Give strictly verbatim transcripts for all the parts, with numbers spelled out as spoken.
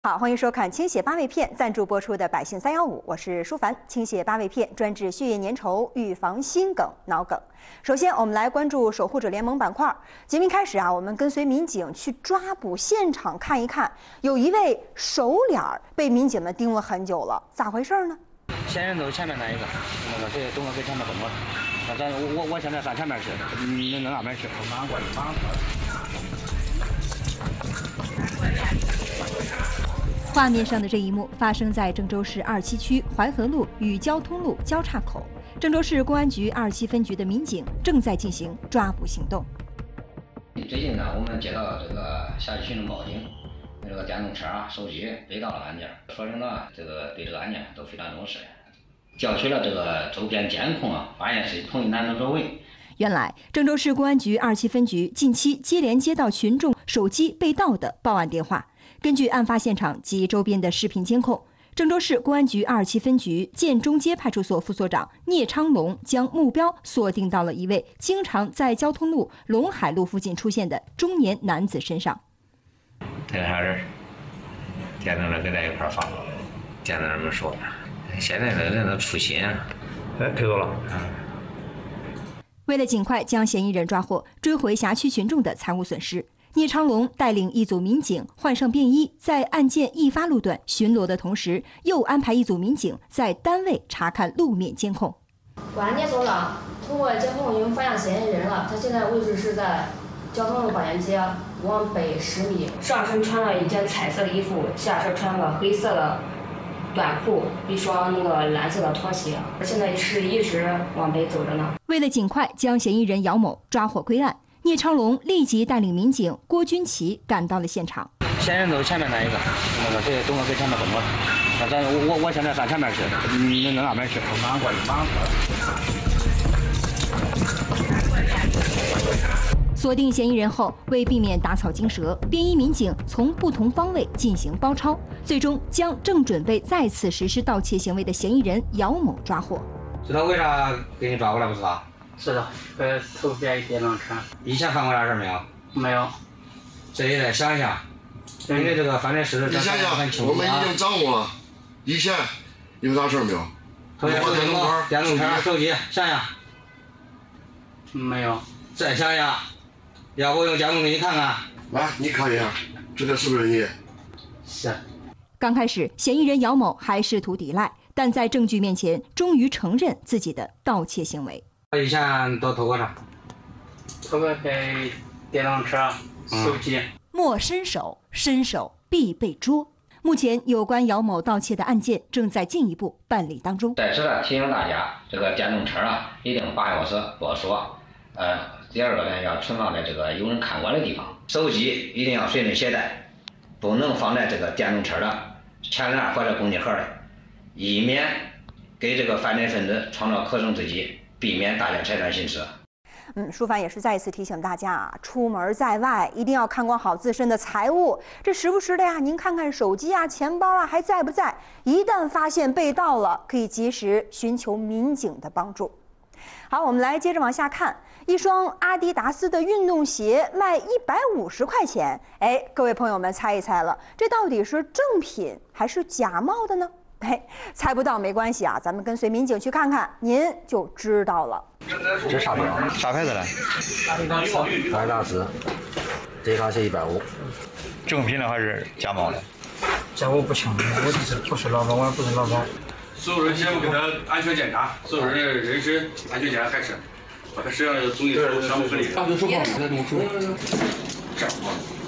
好，欢迎收看清血八味片赞助播出的《百姓三幺五》，我是舒凡。清血八味片专治血液粘稠，预防心梗、脑梗。首先，我们来关注守护者联盟板块。节目开始啊，我们跟随民警去抓捕现场看一看，有一位熟脸被民警们盯了很久了，咋回事呢？ 嫌疑人都是前面那一个，那个谁，东哥给前面等我。那咱我我现在上前面去，你恁那边去。我马上过去，马上过去。 画面上的这一幕发生在郑州市二七区淮河路与交通路交叉口，郑州市公安局二七分局的民警正在进行抓捕行动。 最近呢，我们接到这个辖区群众报警，这个电动车啊、手机被盗的案件，说明了这个对这个案件都非常重视。调取了这个周边监控啊，发现是同一男子所为。 原来，郑州市公安局二七分局近期接连接到群众手机被盗的报案电话。根据案发现场及周边的视频监控，郑州市公安局二七分局建中街派出所副所长聂昌龙将目标锁定到了一位经常在交通路陇海路附近出现的中年男子身上。 这个啥人？电动车跟在一块放，电动人们说，现在的人都粗心啊。 哎，听到了。 嗯。 为了尽快将嫌疑人抓获，追回辖区群众的财物损失，聂昌龙带领一组民警换上便衣，在案件易发路段巡逻的同时，又安排一组民警在单位查看路面监控。 晚聂所长通过监控，已经发现嫌疑人了。他现在位置是在交通路保研街往北十米，上身穿了一件彩色的衣服，下身穿了黑色的短裤，一双那个蓝色的拖鞋，现在是一直往北走着呢。 为了尽快将嫌疑人姚某抓获归案，聂昌龙立即带领民警郭军奇赶到了现场。 嫌疑人都是前面那一个，那个谁，东哥给前面等我。那咱我我现在上前面去，你恁那边去。我马上过去，马上过去。锁定嫌疑人后，为避免打草惊蛇，便衣民警从不同方位进行包抄，最终将正准备再次实施盗窃行为的嫌疑人姚某抓获。 知道为啥给你抓过来不知道？ 知道，呃，偷别人电动车。 以前犯过啥事没有？ 没有。 这也得想一想，因为这个犯罪事实你想想，我们已经掌握了，以前有啥事没有？ 偷电动车、电动车、手机，想想。 没有。 再想想。 要不用监控给你看看， 来，你看一下，这个是不是你？ 是。 刚开始，嫌疑人姚某还试图抵赖，但在证据面前，终于承认自己的盗窃行为。 以前都偷过啥？ 偷过给电动车、手机。嗯、 莫伸手，伸手必被捉。目前，有关姚某盗窃的案件正在进一步办理当中。 在此呢，提醒大家，这个电动车啊，一定把钥匙落锁，呃。 第二个呢，要存放在这个有人看管的地方。手机一定要随身携带，不能放在这个电动车的前帘或者工具盒里，以免给这个犯罪分子创造可乘之机，避免大家财产损失。 嗯，舒凡也是再一次提醒大家啊，出门在外一定要看管好自身的财物。这时不时的呀，您看看手机啊、钱包啊还在不在？一旦发现被盗了，可以及时寻求民警的帮助。好，我们来接着往下看。一双阿迪达斯的运动鞋卖一百五十块钱，哎，各位朋友们猜一猜了，这到底是正品还是假冒的呢？哎，猜不到没关系啊，咱们跟随民警去看看，您就知道了。 这啥牌？啥牌子的？ 阿迪达斯。 阿迪达斯，这双鞋一百五， 正品的还是假冒的？ 这我不清楚，我就是不是老板，我也不是老板。 所有人先给他安全检查，所有人的人身安全检查开始，把他身上的东西全部全部分离开。 就说话，再跟我说。 这样。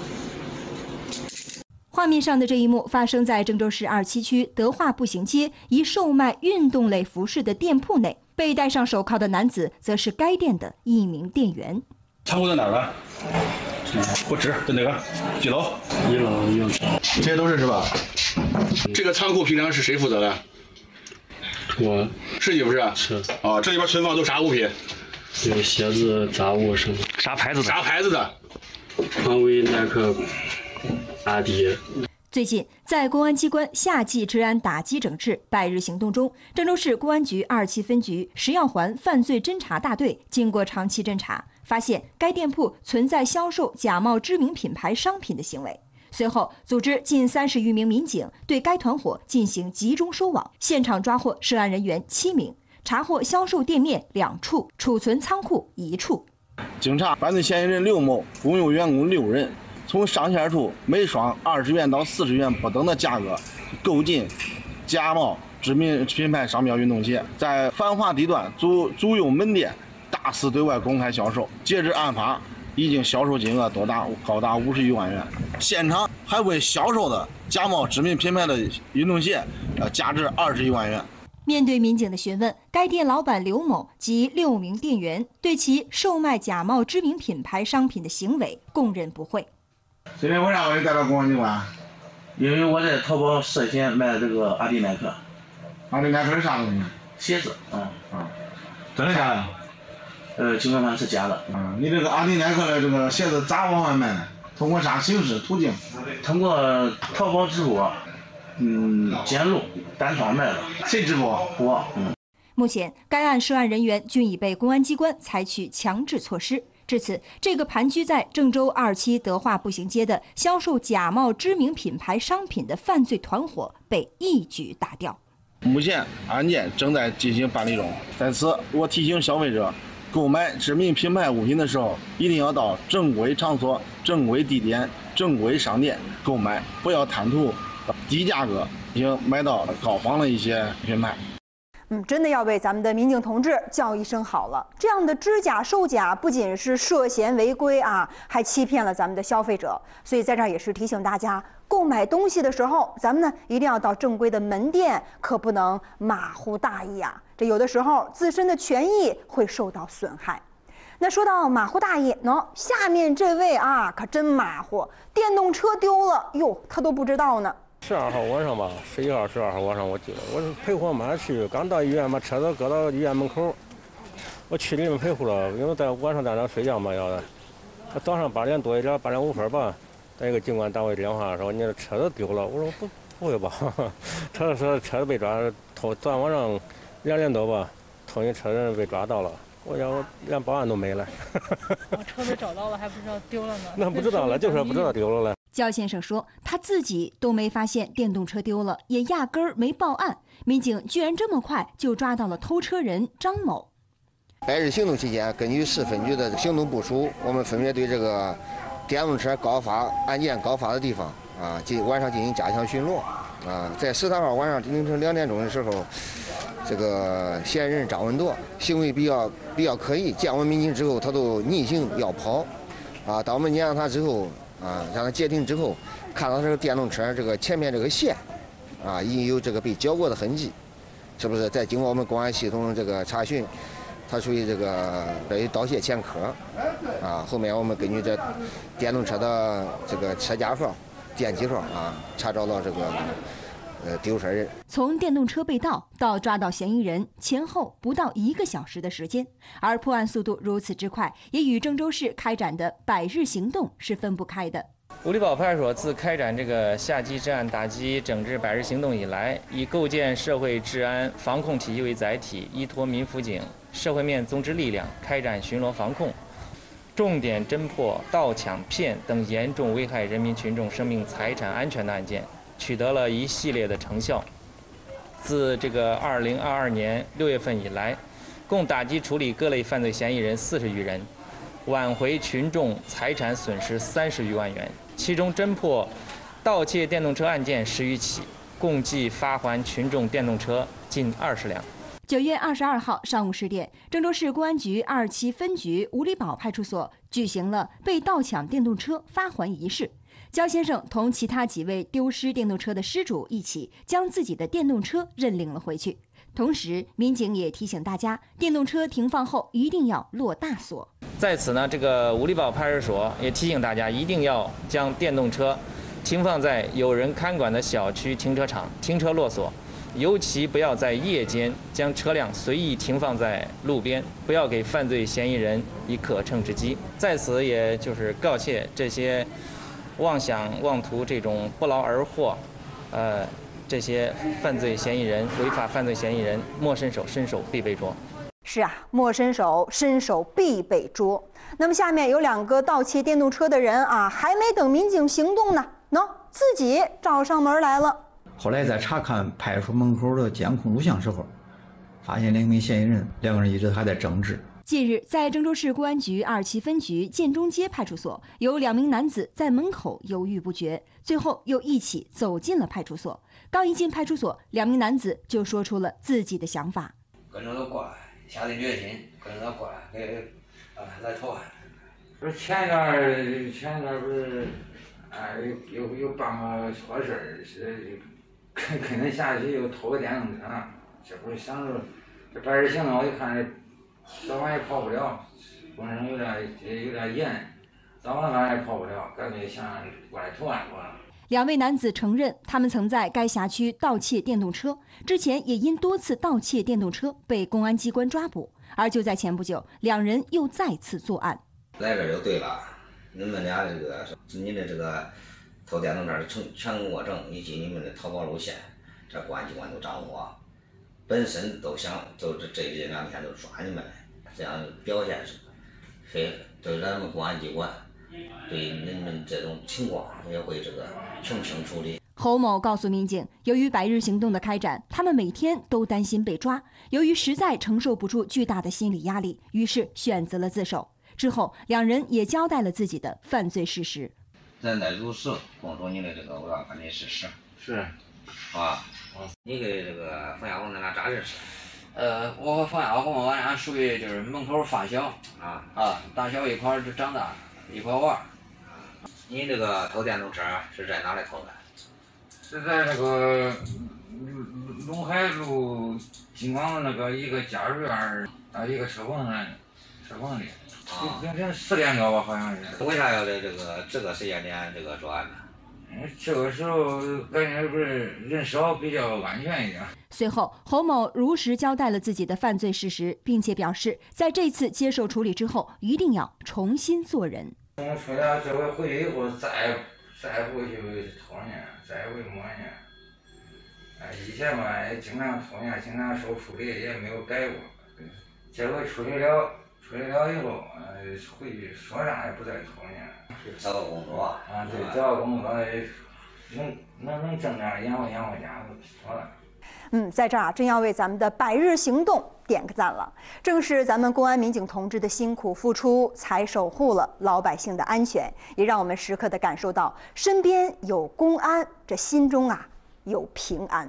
画面上的这一幕发生在郑州市二七区德化步行街一售卖运动类服饰的店铺内，被戴上手铐的男子则是该店的一名店员。 仓库在哪儿了？不止，在哪个？几楼？ 一楼一楼。 这些都是是吧？这个仓库平常是谁负责的？ 我。 是你不是？ 是。 啊，这里边存放都啥物品？ 有鞋子、杂物什么。 啥牌子的？ 啥牌子的？ 匡威、耐克、阿迪。 最近，在公安机关夏季治安打击整治百日行动中，郑州市公安局二七分局石药环犯罪侦查大队经过长期侦查，发现该店铺存在销售假冒知名品牌商品的行为。 随后，组织近三十余名民警对该团伙进行集中收网，现场抓获涉案人员七名，查获销售店面两处，储存仓库一处。 经查，犯罪嫌疑人刘某共有员工六人，从上线处每双二十元到四十元不等的价格购进假冒知名品牌商标运动鞋，在繁华地段租租用门店大肆对外公开销售。截至案发，已经销售金额多达高达五十余万元。现场还为销售的假冒知名品牌的运动鞋，呃，价值二十余万元。 面对民警的询问，该店老板刘某及六名店员对其售卖假冒知名品牌商品的行为供认不讳。 今天为啥把你带到公安机关？ 因为我在淘宝涉嫌卖这个阿迪耐克。 阿迪耐克是啥东西？ 鞋子。嗯嗯，真的假的？ 呃，基本上是假的。 嗯，你这个阿迪耐克的这个鞋子咋往外卖呢？通过啥形式途径？ 通过淘宝直播。嗯，简录单双卖的， 谁直播？ 我。嗯。 目前，该案涉案人员均已被公安机关采取强制措施。至此，这个盘踞在郑州二期德化步行街的销售假冒知名品牌商品的犯罪团伙被一举打掉。 目前案件正在进行办理中。在此，我提醒消费者，购买知名品牌物品的时候，一定要到正规场所、正规地点、正规商店购买，不要贪图低价格，已经买到高仿的一些品牌。 嗯，真的要为咱们的民警同志叫一声好了！这样的知假售假不仅是涉嫌违规啊，还欺骗了咱们的消费者。所以在这儿也是提醒大家，购买东西的时候，咱们呢一定要到正规的门店，可不能马虎大意啊！这有的时候自身的权益会受到损害。那说到马虎大意，喏，下面这位啊可真马虎，电动车丢了，哟，他都不知道呢。 十二号晚上吧，十一号、十二号晚上我记得，我是陪我妈去，刚到医院把车子搁到医院门口，我去里面陪护了，因为在晚上在那睡觉嘛要的。早上八点多一点，八点五分吧，在一个警官打我电话说你的车子丢了，我说不不会吧，车子说车子被抓，偷昨天晚上两点多吧，偷你车人被抓到了。我想我连报案都没了。 我车子找到了，还不知道丢了呢。 那不知道了，就是不知道丢了了。 焦先生说，他自己都没发现电动车丢了，也压根儿没报案。民警居然这么快就抓到了偷车人张某。 百日行动期间，根据市分局的行动部署，我们分别对这个电动车高发案件高发的地方啊，进晚上进行加强巡逻啊。在十三号晚上凌晨两点钟的时候，这个嫌疑人张文铎行为比较比较可疑，见我们民警之后，他都逆行要跑啊。当我们撵上他之后。啊，让他截停之后，看到这个电动车这个前面这个线，啊，已有这个被绞过的痕迹，是不是？再经过我们公安系统这个查询，它属于这个被盗窃前科，啊，后面我们根据这电动车的这个车架号、电机号啊，查找到这个呃丢车人。 从电动车被盗到抓到嫌疑人，前后不到一个小时的时间，而破案速度如此之快，也与郑州市开展的百日行动是分不开的。 五里堡派出所自开展这个夏季治安打击整治百日行动以来，以构建社会治安防控体系为载体，依托民辅警、社会面综合力量开展巡逻防控，重点侦破盗抢骗等严重危害人民群众生命财产安全的案件，取得了一系列的成效。自这个二零二二年六月份以来，共打击处理各类犯罪嫌疑人四十余人，挽回群众财产损失三十余万元，其中侦破盗窃电动车案件十余起，共计发还群众电动车近二十辆。 九月二十二号上午十点，郑州市公安局二期分局五里堡派出所举行了被盗抢电动车发还仪式。焦先生同其他几位丢失电动车的失主一起将自己的电动车认领了回去。同时，民警也提醒大家，电动车停放后一定要落大锁。 在此呢，这个五里堡派出所也提醒大家，一定要将电动车停放在有人看管的小区停车场停车落锁，尤其不要在夜间将车辆随意停放在路边，不要给犯罪嫌疑人以可乘之机。在此，也就是告诫这些妄想妄图这种不劳而获，呃，这些犯罪嫌疑人、违法犯罪嫌疑人，莫伸手，伸手必被捉。 是啊，莫伸手，伸手必被捉。那么下面有两个盗窃电动车的人啊，还没等民警行动呢， 喏，自己找上门来了。 后来在查看派出所门口的监控录像时候，发现两名嫌疑人，两个人一直还在争执。 近日，在郑州市公安局二七分局建中街派出所，有两名男子在门口犹豫不决，最后又一起走进了派出所。刚一进派出所，两名男子就说出了自己的想法： 跟着他过来，下定决心跟着他过来，给啊来投案。 不是前一段前一段不是，哎有有有办个错事儿，是跟跟他下去又偷个电动车，这不是想着这白日行动，我一看这早晚也跑不了，风声有点有点严，早晚反正也跑不了，干脆想过来投案过来。 两位男子承认，他们曾在该辖区盗窃电动车，之前也因多次盗窃电动车被公安机关抓捕。而就在前不久，两人又再次作案。 来这儿就对了，你们俩这个你的这个偷电动车的全全过程以及你们的逃跑路线，这公安机关都掌握，本身都想就这这这两天都抓你们，这样表现是非对咱们公安机关对你们这种情况也会这个从轻处理。 侯某告诉民警，由于百日行动的开展，他们每天都担心被抓，由于实在承受不住巨大的心理压力，于是选择了自首。之后，两人也交代了自己的犯罪事实。 咱在如实供述你的这个违法犯罪事实。 是， 啊，你跟这个冯小红咱俩咋认识？ 呃，我和冯小红俺俩属于就是门口发小啊啊，打小一块儿就长大，一块玩。 你这个偷电动车是在哪里偷的？ 是在那个陇海路金光那个一个家属院啊，一个车棚那车棚里，凌晨四点多吧，好像是。 为啥要在这个这个时间点这个作案呢？ 嗯，这个时候感觉不是人少比较安全一点。 随后，侯某如实交代了自己的犯罪事实，并且表示，在这次接受处理之后，一定要重新做人。 我出来这回回去以后，再再不去偷呢，再也不摸呢。哎，以前嘛也经常偷呢，经常受处理，也没有改过。这回处理了，处理了以后，呃，回去说啥也不再偷呢。 找个工作啊，对，找个工作，能能能挣点养活养活家就不错了。 嗯，在这儿真要为咱们的百日行动点个赞了。正是咱们公安民警同志的辛苦付出，才守护了老百姓的安全，也让我们时刻的感受到身边有公安，这心中啊有平安。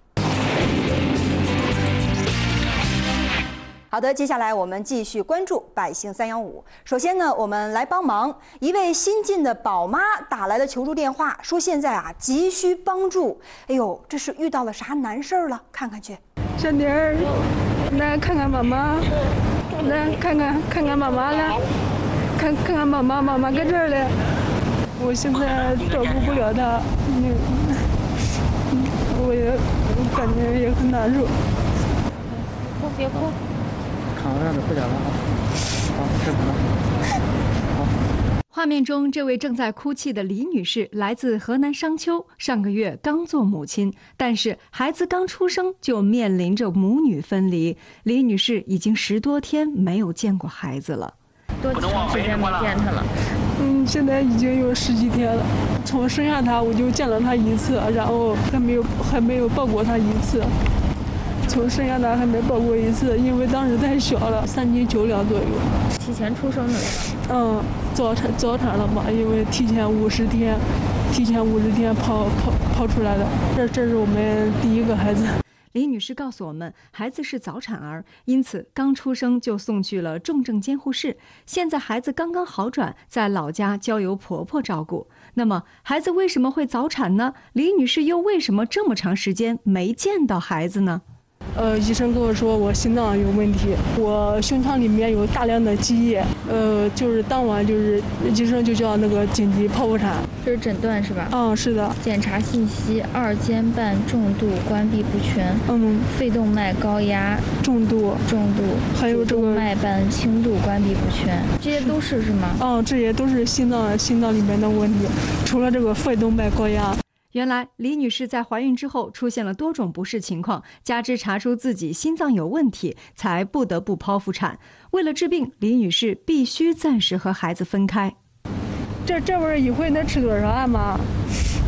好的，接下来我们继续关注百姓三幺五。首先呢，我们来帮忙，一位新晋的宝妈打来了求助电话，说现在啊急需帮助。哎呦，这是遇到了啥难事儿了？看看去。 小妮儿，来看看妈妈，来看看看看妈妈来，看看看妈妈，妈妈搁这儿嘞。我现在照顾不了她，嗯，我也感觉也很难受。 哭别哭。 看我让他回家了啊！好，辛苦了。好。 画面中，这位正在哭泣的李女士来自河南商丘，上个月刚做母亲，但是孩子刚出生就面临着母女分离。李女士已经十多天没有见过孩子了。 多长时间没见他了？ 嗯，现在已经有十几天了。从生下他我就见了他一次，然后还没有还没有抱过他一次。从生下他还没抱过一次，因为当时太小了，三斤九两左右。 提前出生的是吧？ 嗯，早产早产了嘛，因为提前五十天，提前五十天跑跑跑出来的。这这是我们第一个孩子。 李女士告诉我们，孩子是早产儿，因此刚出生就送去了重症监护室。现在孩子刚刚好转，在老家交由婆婆照顾。那么，孩子为什么会早产呢？李女士又为什么这么长时间没见到孩子呢？ 呃，医生跟我说我心脏有问题，我胸腔里面有大量的积液，呃，就是当晚就是医生就叫那个紧急剖腹产。 这是诊断是吧？ 嗯，是的。 检查信息：二尖瓣重度关闭不全， 嗯， 肺动脉高压重度， 重度， 还有这个脉瓣轻度关闭不全，这些都是是吗？ 嗯，这些都是心脏心脏里面的问题，除了这个肺动脉高压。 原来李女士在怀孕之后出现了多种不适情况，加之查出自己心脏有问题，才不得不剖腹产。为了治病，李女士必须暂时和孩子分开。 这这不是一回能吃多少啊妈？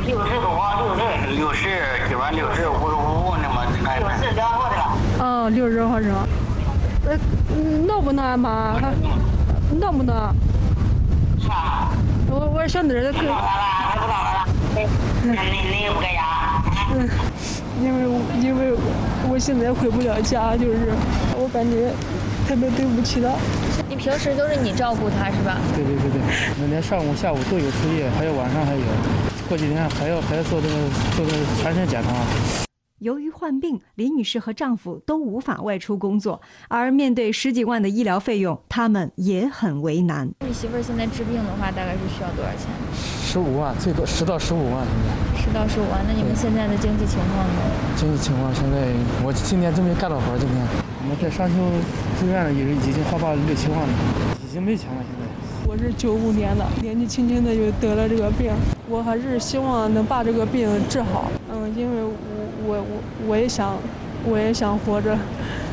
六十多，六十，六十，今晚六十五十五，那么六十两多的了。 哦，六十好像，呃，能不能妈？能不能？ 啥？ 我我小妮儿的。 不到了，还不到了。你你也不该压。 嗯，因为因为我现在回不了家，就是我感觉特别对不起他。 你平时都是你照顾他是吧？ 对对对对，每天上午、下午都有输液，还有晚上还有，过几天还要还要做这个做这个全身检查。 由于患病，李女士和丈夫都无法外出工作，而面对十几万的医疗费用，他们也很为难。 你媳妇儿现在治病的话，大概是需要多少钱？ 十五万，最多十到十五万。 十到十五万，那你们现在的经济情况呢？ 经济情况现在，我今天准备干到活，今天我们在商丘住院的已经花了六七万了，已经没钱了。现在我是九五年的，年纪轻轻的就得了这个病，我还是希望能把这个病治好。嗯，因为我我我我也想，我也想活着。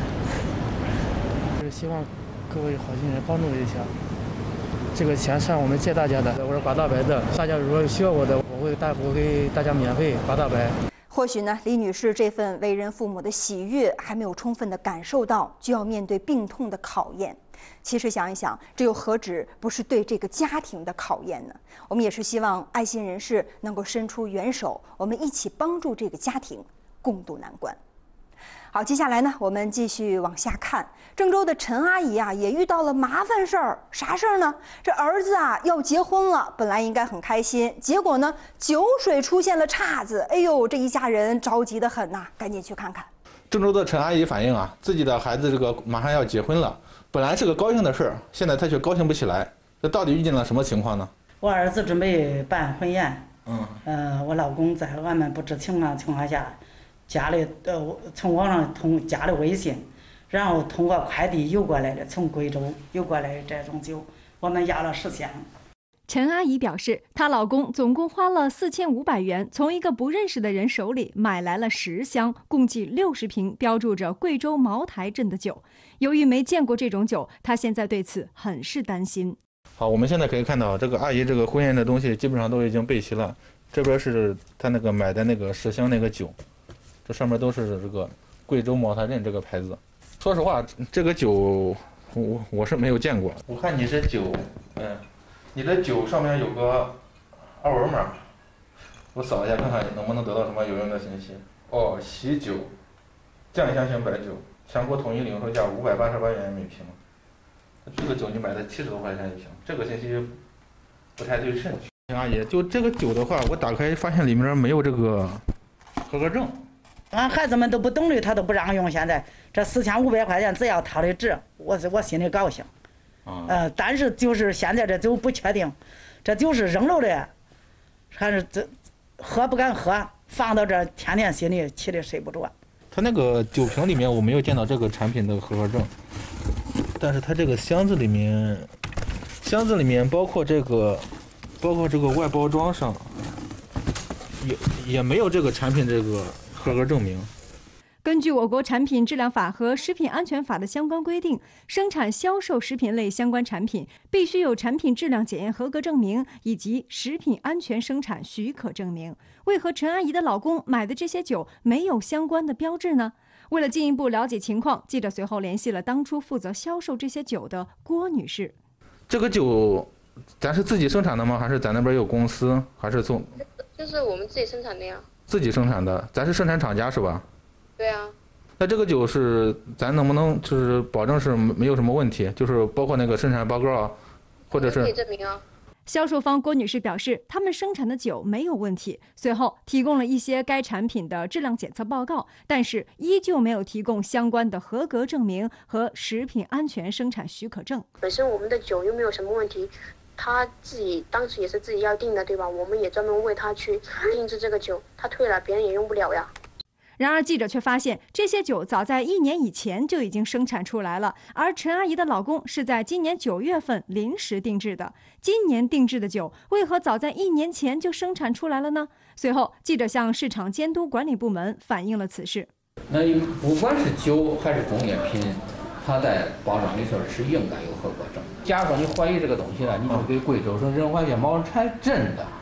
就是希望各位好心人帮助一下，这个钱算我们借大家的，我是刮大白的，大家如果需要我的，我会大我给大家免费刮大白。 或许呢，李女士这份为人父母的喜悦还没有充分的感受到，就要面对病痛的考验。其实想一想，这又何止不是对这个家庭的考验呢？我们也是希望爱心人士能够伸出援手，我们一起帮助这个家庭共度难关。好，接下来呢，我们继续往下看。郑州的陈阿姨啊，也遇到了麻烦事儿。啥事儿呢？这儿子啊要结婚了，本来应该很开心，结果呢，酒水出现了岔子。哎呦，这一家人着急得很呐、啊，赶紧去看看。 郑州的陈阿姨反映啊，自己的孩子这个马上要结婚了，本来是个高兴的事儿，现在她却高兴不起来。这到底遇见了什么情况呢？ 我儿子准备办婚宴， 嗯， 呃，我老公在俺们不知情况情况下，加了呃从网上通加了微信，然后通过快递邮过来的，从贵州邮过来的这种酒，我们压了十箱。 陈阿姨表示，她老公总共花了四千五百元，从一个不认识的人手里买来了十箱，共计六十瓶，标注着贵州茅台镇的酒。由于没见过这种酒，她现在对此很是担心。 好，我们现在可以看到，这个阿姨这个婚宴的东西基本上都已经备齐了。这边是她那个买的那个十箱那个酒，这上面都是这个贵州茅台镇这个牌子。说实话，这个酒我我是没有见过。我看你这酒，嗯。你的酒上面有个二维码，我扫一下看看能不能得到什么有用的信息。哦，喜酒，酱香型白酒，全国统一零售价五百八十八元每瓶。这个酒你买的七十多块钱一瓶，这个信息不太对称。阿姨，就这个酒的话，我打开发现里面没有这个合格证。 俺孩子们都不懂的，他都不让用。现在这四千五百块钱，只要他的值，我我心里高兴。呃，但是就是现在这酒不确定，这酒是扔了的，还是这喝不敢喝，放到这天天心里气的睡不着。 他那个酒瓶里面我没有见到这个产品的合格证，但是他这个箱子里面，箱子里面包括这个，包括这个外包装上，也也没有这个产品这个合格证明。 根据我国产品质量法和食品安全法的相关规定，生产销售食品类相关产品必须有产品质量检验合格证明以及食品安全生产许可证明。为何陈阿姨的老公买的这些酒没有相关的标志呢？为了进一步了解情况，记者随后联系了当初负责销售这些酒的郭女士。 这个酒咱是自己生产的吗？还是咱那边有公司？还是从？ 就是我们自己生产的呀。 自己生产的，咱是生产厂家是吧？ 对啊。 那这个酒是咱能不能就是保证是没有什么问题？就是包括那个生产报告啊，或者是可以证明啊。 销售方郭女士表示，他们生产的酒没有问题，随后提供了一些该产品的质量检测报告，但是依旧没有提供相关的合格证明和食品安全生产许可证。 本身我们的酒又没有什么问题，他自己当时也是自己要定的，对吧？我们也专门为他去定制这个酒，他退了，别人也用不了呀。 然而，记者却发现，这些酒早在一年以前就已经生产出来了，而陈阿姨的老公是在今年九月份临时定制的。今年定制的酒，为何早在一年前就生产出来了呢？随后，记者向市场监督管理部门反映了此事。 那不管是酒还是工业品，它在包装里头是应该有合格证。假如说你怀疑这个东西了，你就给贵州省人环境茅台镇的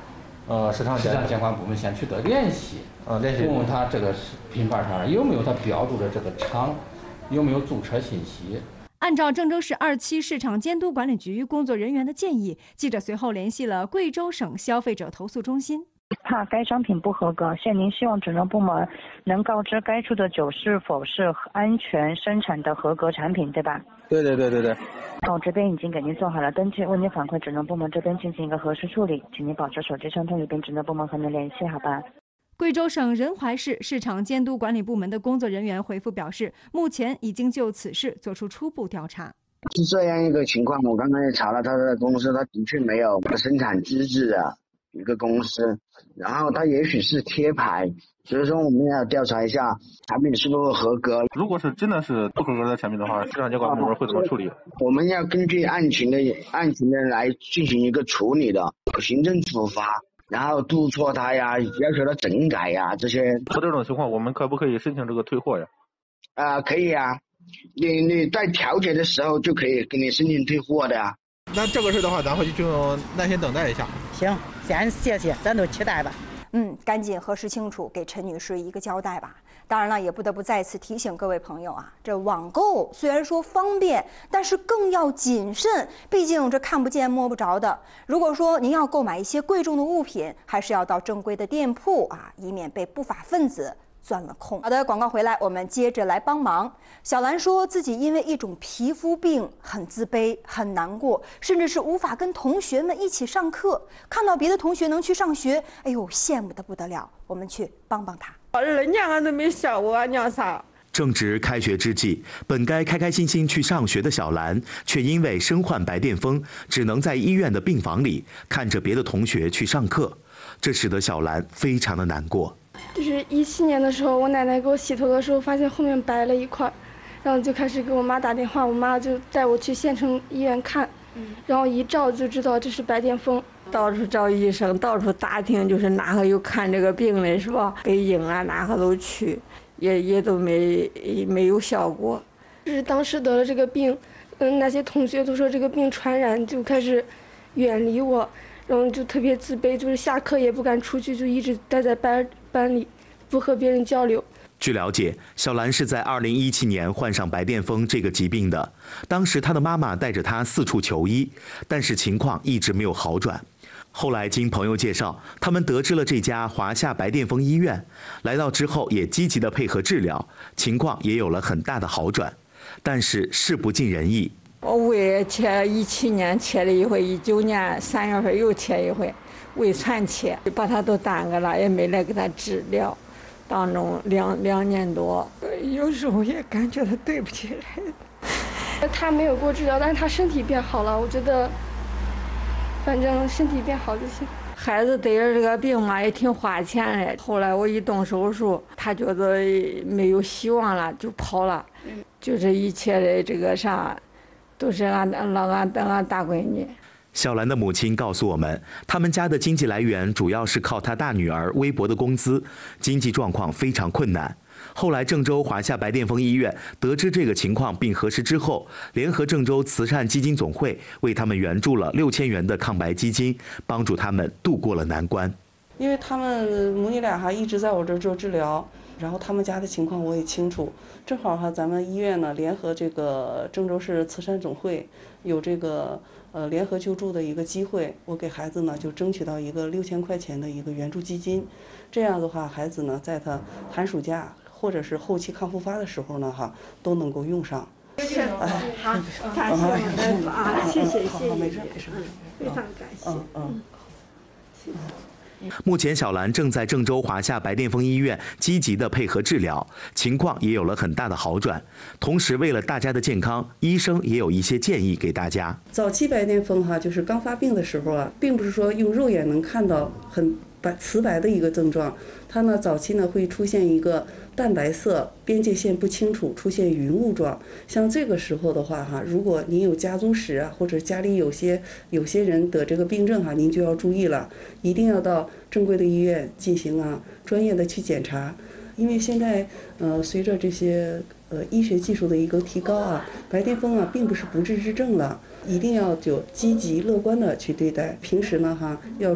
呃市场市场监管部门先取得联系，啊联系，问问他这个品牌上有没有他标注的这个厂，有没有注册信息。 按照郑州市二期市场监督管理局工作人员的建议，记者随后联系了贵州省消费者投诉中心。 怕该商品不合格，现您希望职能部门能告知该处的酒是否是安全生产的合格产品，对吧？ 对对对对对。 那我这边已经给您做好了登记，为您反馈职能部门这边进行一个核实处理，请您保持手机畅通，以便职能部门和您联系，好吧？ 贵州省仁怀市市场监督管理部门的工作人员回复表示，目前已经就此事做出初步调查。 是这样一个情况，我刚刚也查了他的公司，他的确没有生产资质的一个公司，然后他也许是贴牌，所以说我们要调查一下产品是不是合格。 如果是真的是不合格的产品的话，市场监管部门会怎么处理？ 我们要根据案情的案情的来进行一个处理的，行政处罚，然后督促他呀，要求他整改呀，这些。 说这种情况，我们可不可以申请这个退货呀？ 啊、呃，可以啊，你你在调解的时候就可以给你申请退货的呀。 那这个事的话，咱回去就耐心等待一下。 行，先谢谢，咱都期待吧。 嗯，赶紧核实清楚，给陈女士一个交代吧。当然了，也不得不再次提醒各位朋友啊，这网购虽然说方便，但是更要谨慎，毕竟这看不见摸不着的。如果说您要购买一些贵重的物品，还是要到正规的店铺啊，以免被不法分子钻了空。好的，广告回来，我们接着来帮忙。小兰说自己因为一种皮肤病很自卑、很难过，甚至是无法跟同学们一起上课。看到别的同学能去上学，哎呦，羡慕得不得了。我们去帮帮他。 二年俺都没想过俺娘啥。 正值开学之际，本该开开心心去上学的小兰，却因为身患白癜风，只能在医院的病房里看着别的同学去上课，这使得小兰非常的难过。 就是一七年的时候，我奶奶给我洗头的时候，发现后面白了一块，然后就开始给我妈打电话，我妈就带我去县城医院看，然后一照就知道这是白癜风，到处找医生，到处打听，就是哪个有看这个病的，是吧？北京啊，哪个都去，也也都没没有效果。就是当时得了这个病，嗯，那些同学都说这个病传染，就开始远离我。然后就特别自卑，就是下课也不敢出去，就一直待在班班里，不和别人交流。 据了解，小兰是在二零一七年患上白癜风这个疾病的，当时她的妈妈带着她四处求医，但是情况一直没有好转。后来经朋友介绍，他们得知了这家华夏白癜风医院，来到之后也积极的配合治疗，情况也有了很大的好转，但是事不尽人意。 我胃切一七年切了一回，一九年三月份又切一回，胃穿切，把他都耽搁了，也没来给他治疗，当中两两年多，有时候也感觉他对不起孩子。他没有给我治疗，但是他身体变好了，我觉得，反正身体变好就行。孩子得了这个病嘛，也挺花钱的。后来我一动手术，他觉得没有希望了，就跑了。就这一切的这个啥。都是俺让俺等俺大闺女。 小兰的母亲告诉我们，他们家的经济来源主要是靠她大女儿微薄的工资，经济状况非常困难。后来郑州华夏白癜风医院得知这个情况并核实之后，联合郑州慈善基金总会为他们援助了六千元的抗白基金，帮助他们度过了难关。 因为他们母女俩哈一直在我这儿做治疗。然后他们家的情况我也清楚，正好哈，咱们医院呢联合这个郑州市慈善总会有这个呃联合救助的一个机会，我给孩子呢就争取到一个六千块钱的一个援助基金，这样的话孩子呢在他寒暑假或者是后期抗复发的时候呢哈都能够用上。 是，好，感谢我们啊，谢谢谢谢，没事没事，非常感谢，嗯嗯，谢谢。 目前，小兰正在郑州华夏白癜风医院积极的配合治疗，情况也有了很大的好转。同时，为了大家的健康，医生也有一些建议给大家。 早期白癜风哈，就是刚发病的时候啊，并不是说用肉眼能看到很白瓷白的一个症状，它呢早期呢会出现一个淡白色，边界线不清楚，出现云雾状。像这个时候的话哈，如果您有家族史啊，或者家里有些有些人得这个病症哈，您就要注意了，一定要到正规的医院进行啊专业的去检查。因为现在呃随着这些呃医学技术的一个提高啊，白癜风啊并不是不治之症了，一定要就积极乐观的去对待。平时呢哈要注意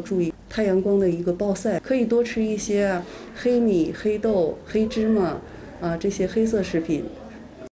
太阳光的一个暴晒，可以多吃一些黑米、黑豆、黑芝麻啊这些黑色食品，